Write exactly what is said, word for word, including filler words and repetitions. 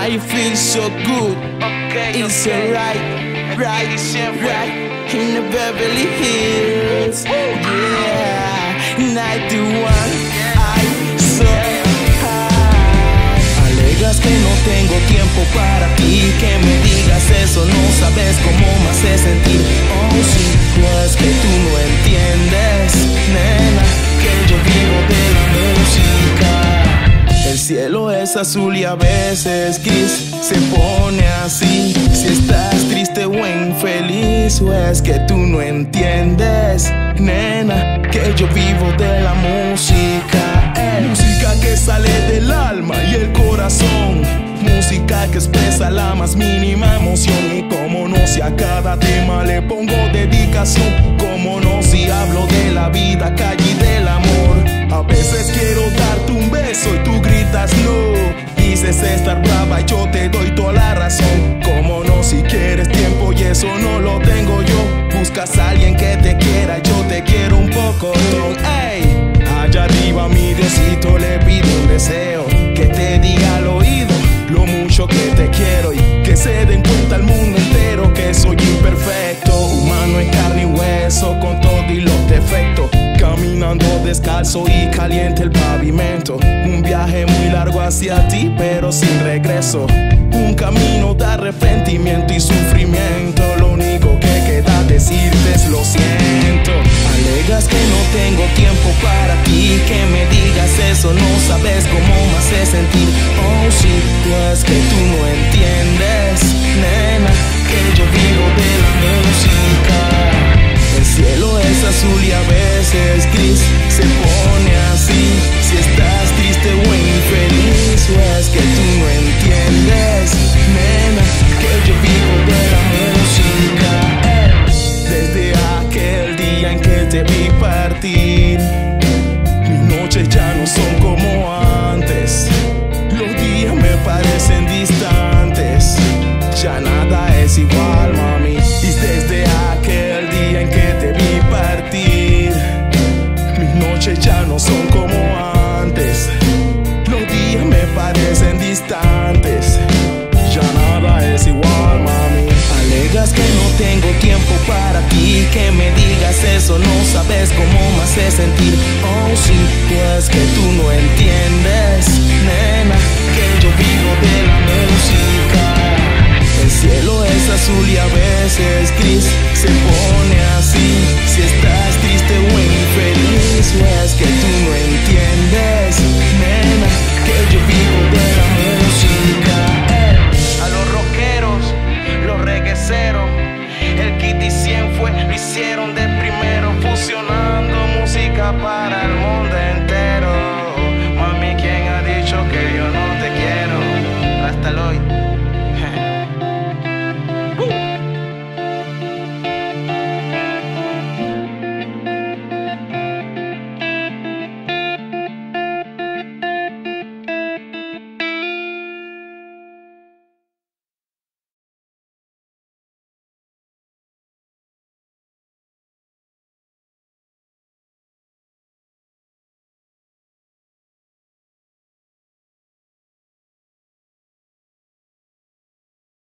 I feel so good. Okay, It's okay. alright, right, siempre. right. In the Beverly Hills, yeah. ninety-one, I so high. Alegas que no tengo tiempo para ti, que me digas eso, no sabes cómo me hace sentir. Oh sí, pues que tú no entiendes, nena, que yo vivo de la música. El cielo es azul y a veces gris, se pone así si estás triste o infeliz. O es que tú no entiendes, nena, que yo vivo de la música. eh. Música que sale del alma y el corazón, música que expresa la más mínima emoción. Y como no, si a cada tema le pongo dedicación, como no, si hablo de la vida, calle y del amor. A veces quiero darte un beso y tú gritas no. Dices estar brava y yo te doy toda la razón. Como no, si quieres tiempo y eso no lo tengo yo. Buscas a alguien que te quiera, yo te quiero un poco. Ey, allá arriba mi Diosito le pido un deseo, que te diga al oído lo mucho que te quiero. Y que se den cuenta al mundo entero que soy imperfecto, humano en carne y hueso, con todo y los defectos. Caminando descalzo y caliente el pavimento. Un viaje muy largo hacia ti pero sin regreso. Un camino de arrepentimiento y sufrimiento. Lo único que queda decirte es lo siento. Alegas que no tengo tiempo para ti, que me digas eso, no sabes cómo me hace sentir. Oh sí, pues que tú no entiendes, nena, que yo vivo de la música. El cielo es azul y a veces gris, se pone así si estás triste o infeliz. O es que tú no entiendes, nena, que yo vivo de la música. eh. Desde aquel día en que te vi partir, mis noches ya no son como antes. Los días me parecen distantes, ya nada es igual, mami. Y desde aquel día en que te vi partir, mis noches ya no son como antes. Los días me parecen distantes, ya nada es igual, mami. Alegas que no tengo tiempo para ti, que me digas eso, no sabes cómo me hace sentir. Oh sí, pues que tú no entiendes, nena, que yo vivo de la música. El cielo es azul y a veces gris, se pone así si estás triste